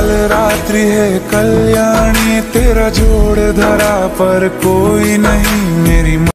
काल रात्रि है कल्याणी, तेरा जोड़ धरा पर कोई नहीं मेरी